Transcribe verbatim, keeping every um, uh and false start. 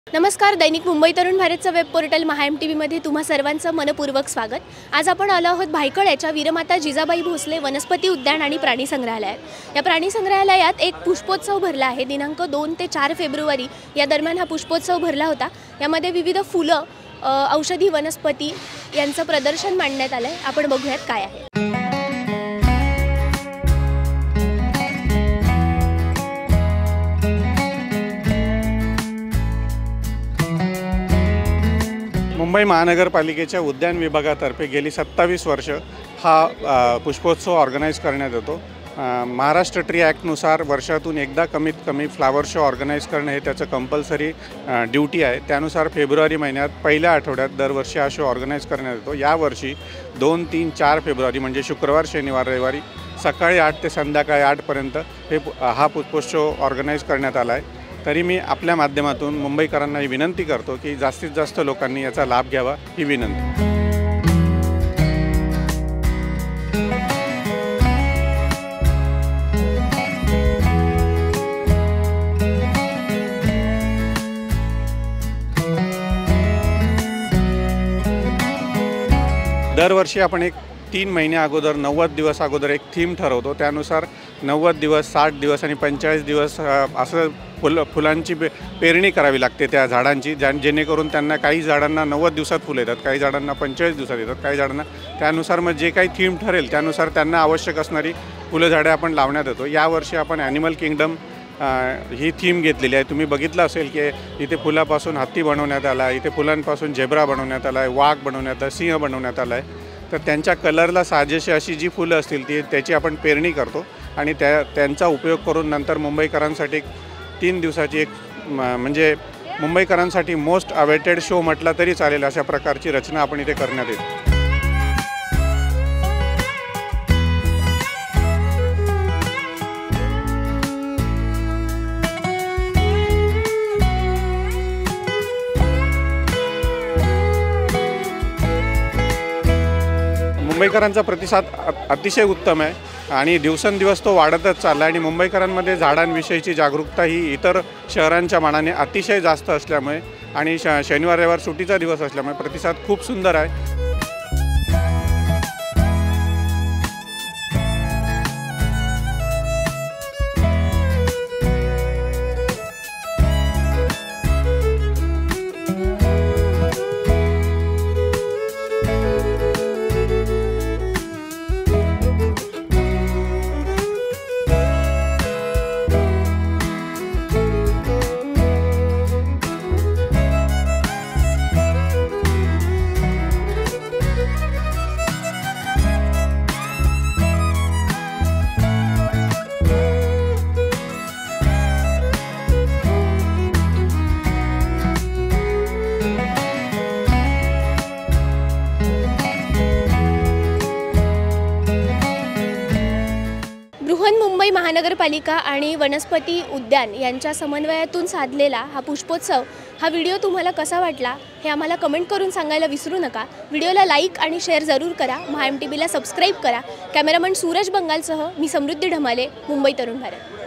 नमस्कार, दैनिक मुंबई तरुण भारतचं web portal Maha M T व्हीमध्ये तुम्हा सर्वांचं मनपूर्वक स्वागत। आज आपण आलो आहोत भायखळ याच्या वीरमाता जिजाबाई भोसले वनस्पती उद्यान आणि प्राणी संग्रहालयात। या प्राणी संग्रहालयात एक पुष्पोत्सव भरला आहे। दिनांक दोन ते चार फेब्रुवारी या दरम्यान हा पुष्पोत्सव भरला होता। यामध्ये विविध फुलं, औषधी वनस्पती यांचं प्रदर्शन मांडण्यात आलं आहे। आपण बघूयात काय आहे। मुंबई महानगरपालिकेच्या उद्यान विभागातर्फे गेली सत्तावीस वर्ष हा पुष्पोत्सव ऑर्गनाइज करण्यात येतो। महाराष्ट्र ट्री ॲक्टनुसार वर्षातून एकदा कमीत कमी फ्लावर शो ऑर्गनाइज करणं हे त्याचं कंपल्सरी ड्यूटी आहे। त्यानुसार फेब्रुवारी महिन्यात पहिल्या आठवड्यात दरवर्षी हा शो ऑर्गनाइज करण्यात येतो। यावर्षी दोन तीन चार फेब्रुवारी म्हणजे शुक्रवार शनिवार रविवारी सकाळी आठ ते संध्याकाळी आठपर्यंत हे हा पुष्पोत्सव ऑर्गनाइज करण्यात आला आहे। तरी मी आपल्या माध्यमातून मुंबईकरांना ही विनंती करतो की जास्तीत जास्त लोकांनी याचा लाभ घ्यावा ही विनंती। दरवर्षी आपण एक तीन महिने अगोदर नव्वद दिवस अगोदर एक थीम ठरवतो। त्यानुसार नव्वद दिवस, साठ दिवस आणि पंचेचाळीस दिवस असं फुल फुलांची पे पेरणी करावी लागते त्या झाडांची, ज्या जेणेकरून त्यांना काही झाडांना नव्वद दिवसात फुलं येतात, काही झाडांना पंचेचाळीस दिवसात येतात, काही झाडांना त्यानुसार मग जे काही थीम ठरेल त्यानुसार त्यांना आवश्यक असणारी फुलं झाडे आपण लावण्यात येतो। यावर्षी आपण ॲनिमल किंगडम ही थीम घेतलेली आहे। तुम्ही बघितलं असेल की इथे फुलापासून हत्ती बनवण्यात आला आहे, इथे फुलांपासून झेब्रा बनवण्यात आला आहे, वाघ बनवण्यात आला, सिंह बनवण्यात आला आहे। तर त्यांच्या कलरला साजेशी अशी जी फुलं असतील ती त्याची आपण पेरणी करतो आणि त्या त्यांचा उपयोग करून नंतर मुंबईकरांसाठी एक तीन दिवसाची एक म्हणजे मुंबईकरांसाठी मोस्ट अवेटेड शो म्हटला तरी चालेल अशा प्रकारची रचना आपण इथे करण्यात येते। मुंबईकरांचा प्रतिसाद अतिशय उत्तम आहे आणि दिवसेंदिवस तो वाढतच चालला आहे आणि मुंबईकरांमध्ये झाडांविषयीची जागरूकता ही इतर शहरांच्या मानाने अतिशय जास्त असल्यामुळे आणि श शनिवार रविवार सुट्टीचा दिवस असल्यामुळे प्रतिसाद खूप सुंदर आहे। मुंबई महानगरपालिका आणि वनस्पती उद्यान यांच्या समन्वयातून साधलेला हा पुष्पोत्सव हा व्हिडिओ तुम्हाला कसा वाटला हे आम्हाला कमेंट करून सांगायला विसरू नका। व्हिडिओला लाईक आणि शेअर जरूर करा। महा एम टी व्हीला सबस्क्राईब करा। कॅमेरामन सूरज बंगालसह मी समृद्धी ढमाले, मुंबई तरुण भारत।